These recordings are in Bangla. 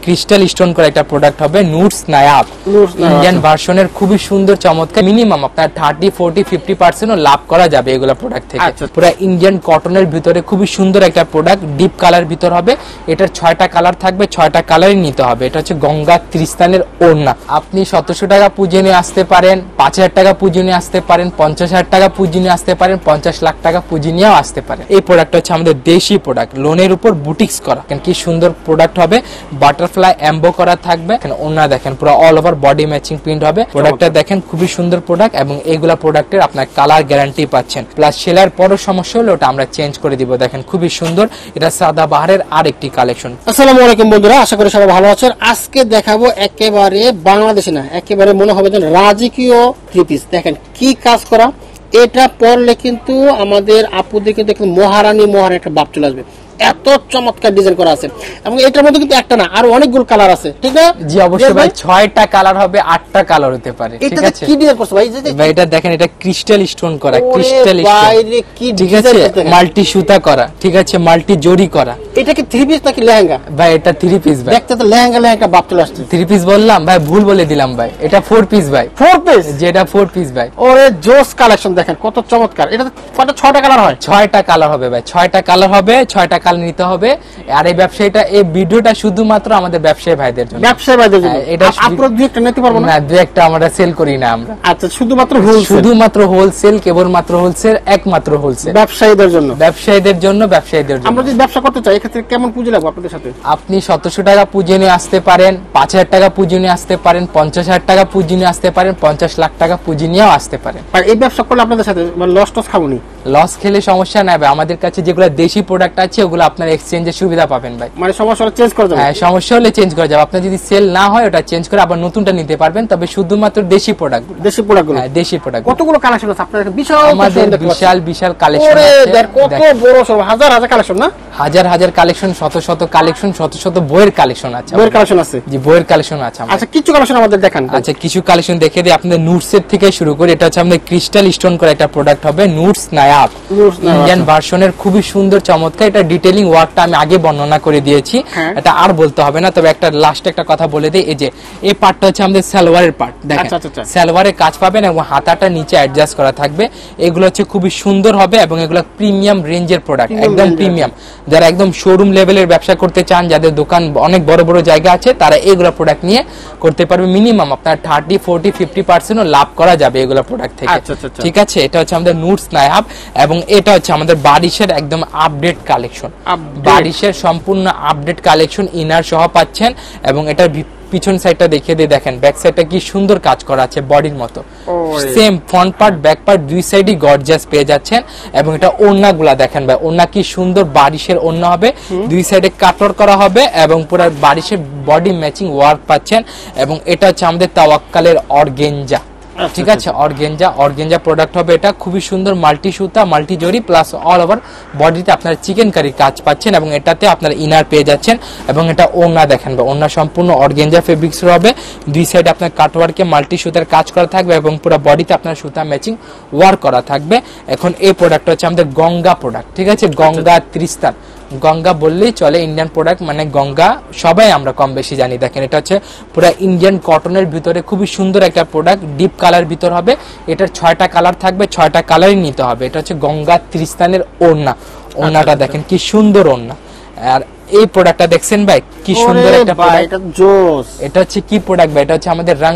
ক্রিস্টাল স্টোন করা একটা প্রোডাক্ট হবে নুটস নায়াব ইন্ডিয়ান ভার্সনের খুবই সুন্দর চমৎকার মিনিমাম আপনার 30-40-50% লাভ করা যাবে এগুলা প্রোডাক্ট থেকে পুরো ইন্ডিয়ান কটনের ভিতরে খুবই সুন্দর একটা প্রোডাক্ট ডিপ কালার ভিতর হবে এটার 6টা কালার থাকবে 6টা কালারই নিতে হবে এটা হচ্ছে গঙ্গা ত্রিস্তানের ওড়না আপনি 1700 টাকা পুঁজি নিয়ে আসতে পারেন 5000 টাকা পুঁজি নিয়ে আসতে পারেন 50,000 টাকা পুঁজি নিয়ে আসতে পারেন 50 লাখ টাকা পুঁজি নিয়েও আসতে পারেন এই প্রোডাক্ট হচ্ছে আমাদের দেশি প্রোডাক্ট লোনের উপর বুটিক্স করা কি সুন্দর প্রোডাক্ট হবে বাটারফ্লাই এমবো করা থাকবে ওড়না দেখেন পুরো all over body matching print হবে প্রোডাক্টটা দেখেন খুবই সুন্দর প্রোডাক্ট এবং এইগুলা প্রোডাক্টের আপনার কালার গ্যারান্টি পাচ্ছেন প্লাস সেলার পরও সমস্যা হলে ওটা আমরা চেঞ্জ করে দিব দেখেন খুবই সুন্দর এটা সাদা বাহারের আরেকটি কালেকশন আসসালামু আলাইকুম বন্ধুরা আশা করি সবাই ভালো আছেন আজকে দেখাবো একেবারে বাংলাদেশি না একেবারে মনে হবে যেন রাজকীয় থ্রি পিস দেখেন কি কাজ করা এটা পরলে কিন্তু আমাদের আপুদের কিন্তু একদম মহারানী একটা ভাব চলে আসবে এত চমৎকার ডিজাইন করা আছে এবং এটার মধ্যে কিন্তু একটা না আর অনেকগুলো কালার আছে ঠিক না জি অবশ্যই ভাই 6টা কালার হবে 8টা কালার হতে পারে ঠিক আছে কি ডিজাইন করছে ভাই ভাই এটা দেখেন এটা ক্রিস্টাল স্টোন করা ক্রিস্টাল স্টোন ঠিক আছে মাল্টি সুতা করা ঠিক আছে মাল্টি জরি করা এটা কি থ্রি পিস নাকি লেহেঙ্গা ভাই এটা থ্রি পিস ভাই দেখতে তো লেহেঙ্গা ভাব চলে আসছে থ্রি পিস বললাম ভাই ভুল বলে দিলাম ভাই এটা 4 পিস ভাই 4 পিস যেটা 4 পিস ভাই ওরে জোস কালেকশন দেখেন কত চমৎকার এটা কত 6টা কালার হয় 6টা কালার হবে ভাই 6টা কালার হবে 6টা কালার নিতে হবে আর এই ব্যবসায়ীটা এই ভিডিওটা শুধুমাত্র আমাদের ব্যবসায়ী ভাইদের জন্য এটা আপনারা দুই একটা নিতে পারবো না দুই একটা আমরা সেল করি না আমরা আচ্ছা শুধুমাত্র হোলসেল কেবলমাত্র হোলসেল একমাত্র হোলসেল ব্যবসায়ীদের জন্য আমরা যদি ব্যবসা করতে চাই এক্ষেত্রে কেমন পুঁজি লাগবে আপনাদের সাথে আপনি 1700 টাকা পুঁজি নিয়ে আসতে পারেন 5000 টাকা পুঁজি নিয়ে আসতে পারেন 50,000 টাকা পুঁজি নিয়ে আসতে পারেন 50 লাখ টাকা পুঁজি নিয়েও আসতে পারেন আর এই ব্যবসা করলে আপনাদের সাথে লস খাবনি লস খেলে সমস্যা নাই ভাই আমাদের কাছে যেগুলো দেশি প্রোডাক্ট আছে ওগুলো আপনার এক্সচেঞ্জের সুবিধা পাবেন ভাই মানে সমস্যা হলে চেঞ্জ করা যাবে হ্যাঁ সমস্যা হলে চেঞ্জ করা যাবে আপনার যদি সেল না হয় ওটা চেঞ্জ করে আবার নতুনটা নিতে পারবেন তবে শুধুমাত্র দেশি প্রোডাক্টগুলো হ্যাঁ দেশি প্রোডাক্ট কতগুলো কালেকশন আছে আপনাদের বিশাল কালেকশন আছে কত বড় সব হাজার কালেকশন না হাজার কালেকশন শত কালেকশন শত বইয়ের কালেকশন আছে জি বইয়ের কালেকশন আছে আচ্ছা কিছু কালেকশন আমাদের দেখান আচ্ছা কিছু কালেকশন দেখে দিই আপনাদের নুটস এর থেকে শুরু করে এটা হচ্ছে আমাদের ক্রিস্টাল স্টোন করা একটা প্রোডাক্ট হবে নুটস নায়াব ইন্ডিয়ান ভার্সনের খুবই সুন্দর চমৎকার এটা ডিটেইলিং ওয়ার্কটা আমি আগে বর্ণনা করে দিয়েছি এটা আর বলতে হবে না তবে একটা লাস্ট একটা কথা বলে দেই এই যে এই পার্টটা হচ্ছে আমাদের সালোয়ারের পার্ট দেখেন সালোয়ারে কাজ পাবেন এবং হাতাটা নিচে অ্যাডজাস্ট করা থাকবে এগুলো হচ্ছে খুবই সুন্দর হবে এবং এগুলো প্রিমিয়াম রেঞ্জের প্রোডাক্ট একদম প্রিমিয়াম যারা একদম শোরুম লেভেলের ব্যবসা করতে চান যাদের দোকান অনেক বড় জায়গা আছে তারা এইগুলো প্রোডাক্ট নিয়ে করতে পারবে মিনিমাম আপনার 30-40-50% লাভ করা যাবে এগুলো প্রোডাক্ট থেকে ঠিক আছে এটা হচ্ছে আমাদের নুটস নায়াব এবং এটা হচ্ছে আমাদের বারিশের একদম আপডেট কালেকশন বারিশের সম্পূর্ণ আপডেট কালেকশন ইনার সহ পাচ্ছেন এবং এটার পিছন সাইডটা দেখিয়ে দিয়ে দেখেন ব্যাক সাইডটা কি সুন্দর কাজ করা আছে বডির মতো same front part back part দুই সাইডই গর্জিয়াস পেয়ে যাচ্ছেন এবং এটা ওড়নাগুলা দেখেন ভাই ওড়না কি সুন্দর বারিশের ওড়না হবে দুই সাইডে কাটওয়ার্ক করা হবে এবং পুরো বারিশের বডি ম্যাচিং ওয়ার্ক পাচ্ছেন এবং এটা হচ্ছে আমাদের তাওয়াক্কালের অর্গেঞ্জা ঠিক আছে অর্গেঞ্জা প্রোডাক্ট হবে এটা খুবই সুন্দর মাল্টি সুতা মাল্টি জরি প্লাস অল ওভার বডিতে আপনার চিকেন কারি কাজ পাচ্ছেন এবং এটাতে আপনার ইনার পেয়ে যাচ্ছেন এবং এটা ওড়না দেখেন বা ওড়না সম্পূর্ণ অর্গেঞ্জা ফেব্রিক্স হবে দুই সাইডে আপনার কাটওয়ার্কে মাল্টি সুতার কাজ করা থাকবে এবং পুরো বডিতে আপনার সুতা ম্যাচিং ওয়ার্ক করা থাকবে এখন এই প্রোডাক্ট হচ্ছে আমাদের গঙ্গা প্রোডাক্ট ঠিক আছে গঙ্গা ত্রিস্তার গঙ্গা বললেই চলে ইন্ডিয়ান প্রোডাক্ট মানে গঙ্গা সবাই আমরা কম বেশি জানি দেখেন এটা হচ্ছে পুরো ইন্ডিয়ান কটনের ভিতরে খুবই সুন্দর একটা প্রোডাক্ট ডিপ কালার ভিতর হবে এটার 6টা কালার থাকবে 6টা কালারই নিতে হবে এটা হচ্ছে গঙ্গা ত্রিস্তানের ওড়নাটা দেখেন কি সুন্দর ওড়না আর এই প্রোডাক্টটা দেখছেন ভাই কি সুন্দর একটা প্রোডাক্ট এটা জোস এটা হচ্ছে কি প্রোডাক্ট ভাই এটা হচ্ছে আমাদের রং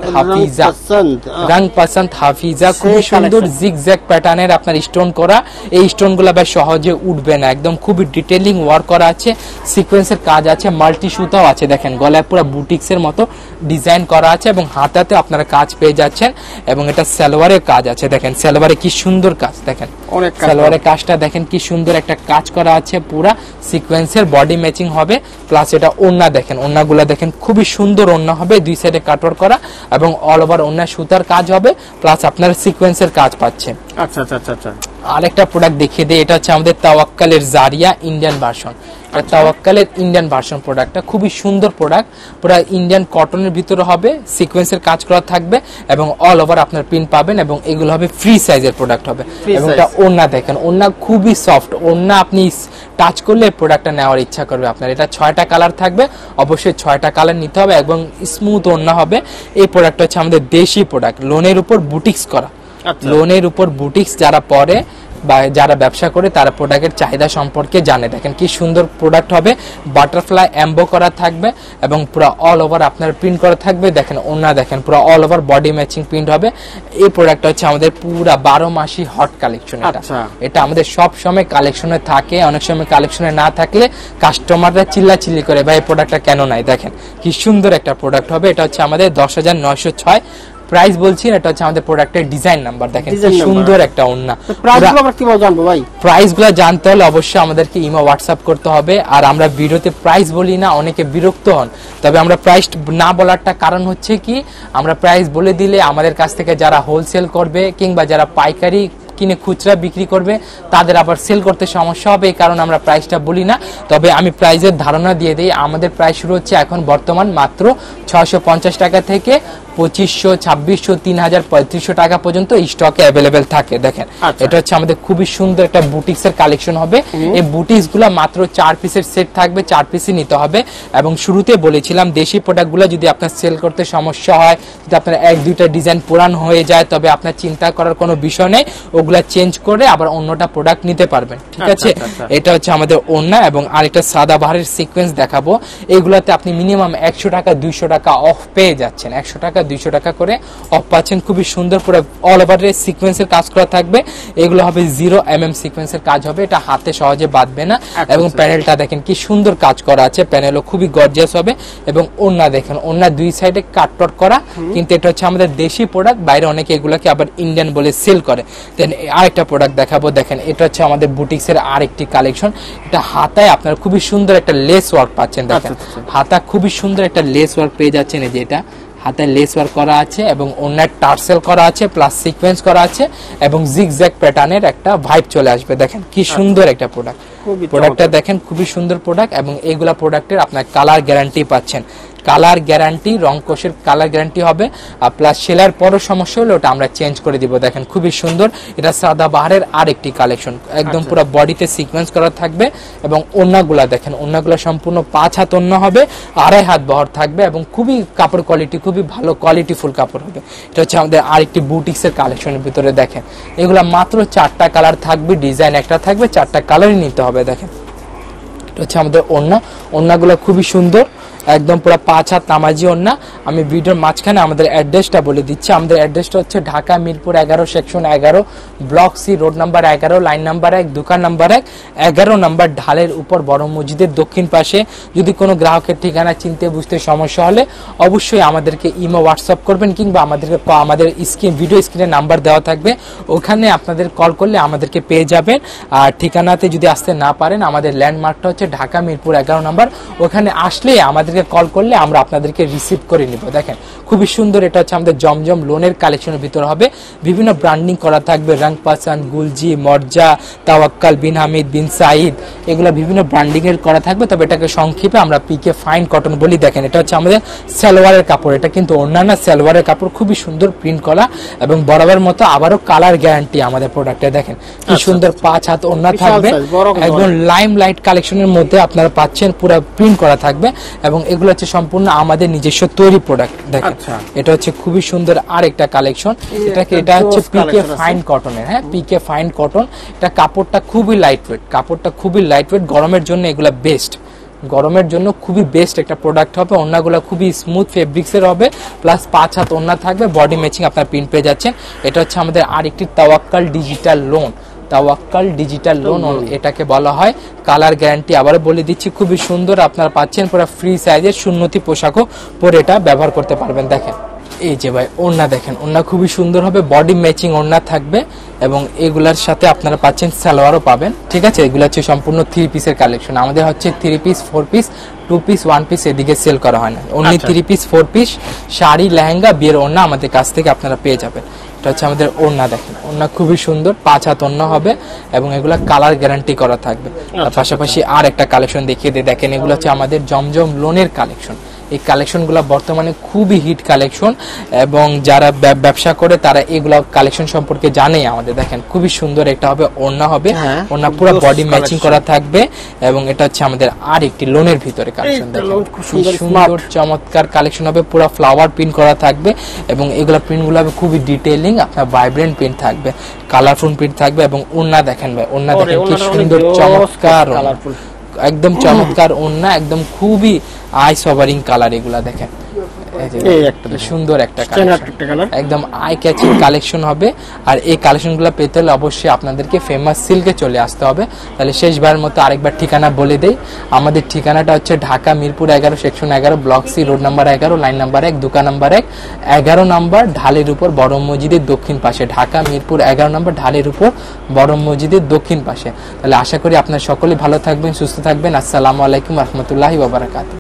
পছন্দ হাফিজা খুব সুন্দর জিগজ্যাগ প্যাটার্নের আপনার স্টোন করা এই স্টোনগুলো ভাই সহজে উঠবে না একদম খুবই ডিটেইলিং ওয়ার্ক করা আছে সিকোয়েন্সের কাজ আছে মাল্টি সুতাও আছে দেখেন গলায় পুরো বুটিক্সের মতো ডিজাইন করা আছে এবং হাতাতে আপনারা কাজ পেয়ে যাচ্ছেন এবং এটা সালোয়ারের কাজ আছে দেখেন সালোয়ারে কি সুন্দর কাজ দেখেন সালোয়ারের কাজটা দেখেন কি সুন্দর একটা কাজ করা আছে পুরো সিকোয়েন্সের বডি ম্যাচিং হবে প্লাস এটা ওড়না দেখেন ওড়নাগুলো দেখেন খুবই সুন্দর ওড়না হবে দুই সাইডে কাটওয়ার্ক করা এবং অল ওভার ওড়না সুতার কাজ হবে প্লাস আপনার সিকোয়েন্সের কাজ পাচ্ছেন আরেকটা প্রোডাক্ট দেখিয়ে দেই এটা হচ্ছে আমাদের তাওয়াক্কালের জারিয়া ইন্ডিয়ান ভার্সন তাওয়াক্কালের ইন্ডিয়ান ভার্সন প্রোডাক্টটা খুবই সুন্দর প্রোডাক্ট, পুরো ইন্ডিয়ান কটনের ভিতরে হবে, সিকোয়েন্সের কাজ করা থাকবে এবং অল ওভার আপনার প্রিন্ট পাবেন এবং এগুলো হবে ফ্রি সাইজের প্রোডাক্ট হবে। এবং এটা ওড়না দেখেন, ওড়না খুবই সফট, ওড়না আপনি টাচ করলে প্রোডাক্টটা নেওয়ার ইচ্ছা করবে আপনার। এটা 6টা কালার থাকবে, অবশ্যই 6টা কালার নিতে হবে এবং স্মুথ ওড়না হবে। এই প্রোডাক্টটা হচ্ছে আমাদের দেশি প্রোডাক্ট, লোনের উপর বুটিক্স করা, লোনের উপর বুটিক্স যারা পরে বা যারা ব্যবসা করে তারা প্রোডাক্টের চাহিদা সম্পর্কে জানে। দেখেন কি সুন্দর প্রোডাক্ট হবে, বাটারফ্লাই এমবো করা থাকবে এবং পুরো অল ওভার আপনার প্রিন্ট করা থাকবে। দেখেন ওনা, দেখেন পুরো all over body matching print হবে। এই প্রোডাক্টটা হচ্ছে আমাদের পুরো 12 মাসই হট কালেকশন। এটা আমাদের সব সময় কালেকশনে থাকে, অনেক সময় কালেকশনে না থাকলে কাস্টমাররা চিল্লাচিল্লি করে ভাই এই প্রোডাক্টটা কেন নাই। দেখেন কি সুন্দর একটা প্রোডাক্ট হবে। এটা হচ্ছে আমাদের 10,906 প্রাইস বলছি। এটা হচ্ছে আমাদের প্রোডাক্টের ডিজাইন নাম্বার। দেখেন কি সুন্দর একটা ওন্না। প্রাইস গুলো জানতে হলে অবশ্যই আমাদেরকে ইমো হোয়াটসঅ্যাপ করতে হবে। আর আমরা ভিডিওতে প্রাইস বলি না, অনেকে বিরক্ত হন, তবে আমরা প্রাইস না বলারটা কারণ হচ্ছে কি, আমরা প্রাইস বলে দিলে আমাদের কাছ থেকে যারা হোলসেল করবে কিংবা যারা পাইকারি কিনে খুচরা বিক্রি করবে তাদের আবার সেল করতে সমস্যা হবে, এই কারণে আমরা প্রাইসটা বলি না। তবে আমি প্রাইসের ধারণা দিয়ে দিই, আমাদের প্রাইস শুরু হচ্ছে এখন বর্তমান মাত্র 650 টাকা থেকে 2500, 2600, 3000, 3500 টাকা পর্যন্ত স্টকে অ্যাভেলেবেল থাকে। দেখেন এটা হচ্ছে আমাদের খুবই সুন্দর একটা বুটিক্স এর কালেকশন হবে। এই বুটিক্স গুলা মাত্র 4 পিসের সেট থাকবে, 4 পিসই নিতে হবে। এবং শুরুতে বলেছিলাম দেশি প্রোডাক্ট গুলা যদি আপনার সেল করতে সমস্যা হয়, যদি আপনার 1-2টা ডিজাইন পুরান হয়ে যায়, তবে আপনার চিন্তা করার কোনো বিষয় নেই, ওগুলা চেঞ্জ করে আবার অন্যটা প্রোডাক্ট নিতে পারবেন। ঠিক আছে, এটা হচ্ছে আমাদের ওড়না এবং আরেকটা সাদা বাহারের সিকোয়েন্স দেখাবো। এগুলাতে আপনি মিনিমাম 100 টাকা 200 টাকা অফ পেয়ে যাচ্ছেন, 100 টাকা 200 টাকা করে অফ পাচ্ছেন। খুবই সুন্দর পুরো অল ওভারের সিকোয়েন্সের কাজ করা থাকবে। এগুলো হবে 0 mm সিকোয়েন্সের কাজ হবে, এটা হাতে সহজে বাঁধবে না। এবং প্যানেলটা দেখেন কি সুন্দর কাজ করা আছে, প্যানেলও খুবই গর্জিয়াস হবে। এবং ওড়না দেখেন, ওড়না দুই সাইডে কাটটট করা, কিন্তু এটা হচ্ছে আমাদের দেশি প্রোডাক্ট, বাইরে অনেকে এগুলোকে আবার ইন্ডিয়ান বলে সেল করে। দেন আরেকটা প্রোডাক্ট দেখাবো। দেখেন এটা হচ্ছে আমাদের বুটিক্সের আরেকটি কালেকশন। এটা হাতায় আপনার খুবই সুন্দর একটা লেস ওয়ার্ক পাচ্ছেন। দেখেন হাতা খুবই সুন্দর একটা লেস ওয়ার্ক পেয়ে যাচ্ছেন। এই যে এটা হাতায় লেস ওয়ার্ক করা আছে এবং ওনার টার্সেল করা আছে, প্লাস সিকোয়েন্স করা আছে এবং জিগজ্যাগ প্যাটার্নের একটা ভাইব চলে আসবে। দেখেন কি সুন্দর একটা প্রোডাক্ট, প্রোডাক্টটা দেখেন খুবই সুন্দর প্রোডাক্ট। এবং এইগুলা প্রোডাক্টের আপনার কালার গ্যারান্টি পাচ্ছেন, কালার গ্যারান্টি, রং কোষের কালার গ্যারান্টি হবে। আর প্লাস সেলার পরও সমস্যা হলে ওটা আমরা চেঞ্জ করে দিব। দেখেন খুবই সুন্দর, এটা সাদা বাহারের আরেকটি কালেকশন, একদম পুরো বডিতে সিকোয়েন্স করা থাকবে। এবং ওন্নাগুলা দেখেন, ওন্নাগুলা সম্পূর্ণ 5 হাত ওন্না হবে, 2.5 হাত বহর থাকবে এবং খুবই কাপড় কোয়ালিটি খুবই ভালো কোয়ালিটিফুল কাপড় হবে। এটা হচ্ছে আমাদের আরেকটি বুটিক্সের কালেকশনের ভিতরে। দেখেন এগুলা মাত্র 4টা কালার থাকবে, ডিজাইন একটা থাকবে, 4টা কালারই নিতে হবে। দেখেন এটা হচ্ছে আমাদের ওন্না, ওন্নাগুলো খুবই সুন্দর, একদম পুরো 5 হাত নামাজি ওন্না। আমি ভিডিওর মাঝখানে আমাদের অ্যাড্রেসটা বলে দিচ্ছি। আমাদের অ্যাড্রেসটা হচ্ছে Dhaka Mirpur 11 section 11 block C road number 11 line number 1 দোকান নাম্বার 1 11 নাম্বার ঢালের উপর বড় মসজিদের দক্ষিণ পাশে। যদি কোনো গ্রাহকের ঠিকানা চিনতে বুঝতে সমস্যা হলে অবশ্যই আমাদেরকে ইমো হোয়াটসঅ্যাপ করবেন কিংবা আমাদের ভিডিও স্ক্রিনে নাম্বার দেওয়া থাকবে, ওখানে আপনাদের কল করলে আমাদেরকে পেয়ে যাবেন। আর ঠিকানাতে যদি আসতে না পারেন, আমাদের ল্যান্ডমার্কটা হচ্ছে ঢাকা মিরপুর 11 নাম্বার, ওখানে আসলে আমাদের কল করলে আমরা আপনাদেরকে রিসিভ করে নিব। দেখেন খুবই সুন্দর, এটা হচ্ছে আমাদের জমজম লোনের কালেকশনের ভিতরে হবে, বিভিন্ন ব্র্যান্ডিং করা থাকবে, রং পাসান, গুলজি, মর্জা, তাওয়াক্কাল, বিন হামিদ, বিন সাইদ, এগুলো বিভিন্ন ব্র্যান্ডিং এর করা থাকবে। তবে এটাকে সংক্ষেপে আমরা পিকে ফাইন কটন বলি। দেখেন এটা হচ্ছে আমাদের সালোয়ারের কাপড়, এটা কিন্তু অন্যান্য সালোয়ারের কাপড়, খুবই সুন্দর প্রিন্ট করা এবং বরাবর মতো আবারও কালার গ্যারান্টি আমাদের প্রোডাক্টে। দেখেন কি সুন্দর 5 হাত ওড়না থাকবে, একদম লাইম লাইট কালেকশনের মধ্যে আপনারা পাচ্ছেন, পুরো প্রিন্ট করা থাকবে এবং এগুলো হচ্ছে সম্পূর্ণ আমাদের নিজস্ব তৈরি প্রোডাক্ট। দেখেন এটা হচ্ছে খুবই সুন্দর আরেকটা কালেকশন। এটা হচ্ছে পিকে ফাইন কটনের, হ্যাঁ পিকে ফাইন কটন। এটা কাপড়টা খুবই লাইট ওয়েট, কাপড়টা খুবই লাইট ওয়েট, গরমের জন্য এগুলা বেস্ট, গরমের জন্য খুবই বেস্ট একটা প্রোডাক্ট হবে। ওড়নাগুলো খুবই স্মুথ ফেব্রিক্সের হবে, প্লাস 5 হাত ওড়না থাকবে, বডি ম্যাচিং আপনার প্রিন্ট পেয়ে যাচ্ছেন। এটা হচ্ছে আমাদের আরেকটি Tawakkal digital lawn, Tawakkal digital lawn এটাকে বলা হয়। কালার গ্যারান্টি আবারও বলে দিচ্ছি, খুবই সুন্দর, আপনারা পাচ্ছেন পুরো ফ্রি সাইজের সুন্নতি পোশাকও পরে এটা ব্যবহার করতে পারবেন। দেখেন এই যে ভাই ওড়না দেখেন, ওড়না খুবই সুন্দর হবে, বডি ম্যাচিং ওড়না থাকবে এবং এগুলার সাথে আপনারা পাচ্ছেন সালোয়ারও পাবেন। ঠিক আছে, এগুলো হচ্ছে সম্পূর্ণ 3 পিসের কালেকশন। আমাদের হচ্ছে 3 পিস 4 পিস 2 পিস 1 পিস এদিকে সেল করা হয় না, only 3 piece 4 piece sari lehenga বিয়ের ওড়না আমাদের কাছ থেকে আপনারা পেয়ে যাবেন। এটা হচ্ছে আমাদের ওড়না দেখেন, ওড়না খুবই সুন্দর 5 হাত ওড়না হবে এবং এগুলা কালার গ্যারান্টি করা থাকবে। তার পাশাপাশি আর একটা কালেকশন দেখিয়ে দিই, দেখেন এগুলো হচ্ছে আমাদের জমজম লোনের কালেকশন। এই কালেকশনগুলো বর্তমানে খুবই হিট কালেকশন এবং যারা ব্যবসা করে তারা এগুলা কালেকশন সম্পর্কে জানে। আমাদের দেখেন খুবই সুন্দর একটা হবে, ওড়না হবে, ওড়না পুরো বডি ম্যাচিং করা থাকবে এবং এটা হচ্ছে আমাদের আর একটি লোনের ভিতরে কালেকশন। দেখেন খুব সুন্দর চমৎকার কালেকশন হবে, পুরো ফ্লাওয়ার প্রিন্ট করা থাকবে এবং এগুলা প্রিন্টগুলো হবে খুবই ডিটেইলিং, আপনার ভাইব্রেন্ট প্রিন্ট থাকবে, কালারফুল প্রিন্ট থাকবে এবং ওড়না দেখেন ভাই, ওড়না দেখেন কি সুন্দর চমৎকার, একদম চমৎকার ওড়না, একদম খুবই আই সভারিং কালার। এগুলা দেখেন সুন্দর একটা একদম আই ক্যাচিং কালেকশন হবে। আর এই কালেকশনগুলো পেতে হলে অবশ্যই আপনাদেরকে ফেমাস সিল্কে চলে আসতে হবে। তাহলে শেষবারের মতো আরেকবার ঠিকানা বলে দেই, আমাদের ঠিকানাটা হচ্ছে Dhaka Mirpur 11 section 11 block C road number 11 line number 1 দোকান নাম্বার 1 11 নাম্বার ঢালের উপর বড় মসজিদের দক্ষিণ পাশে। ঢাকা মিরপুর 11 নাম্বার ঢালের উপর বড় মসজিদের দক্ষিণ পাশে। তাহলে আশা করি আপনারা সকলে ভালো থাকবেন, সুস্থ থাকবেন। আসসালামু আলাইকুম রহমতুল্লাহি ওয়া বারাকাতুহু।